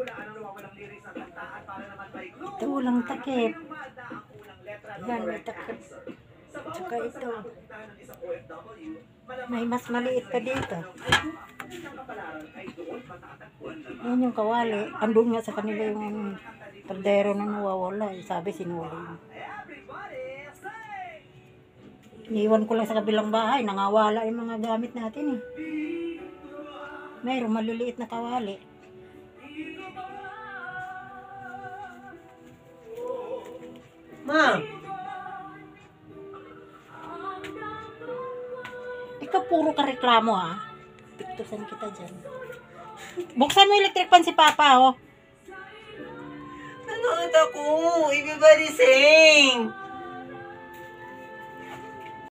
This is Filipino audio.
Ito walang takip. Yan, may takip. Tsaka ito. May mas maliit pa dito. Yan yung kawali. Andun nga sa kanila yung kaldero na nawawala. Sabi sinuli. Iniwan ko lang sa kabilang bahay. Nangawala yung mga gamit natin eh. Mayroong maliliit na kawali. Ma'am! Ikaw puro ka reklamo ha. Piktusan kita dyan. Buksan mo electric fan si Papa oh. Nanood ako! Everybody say!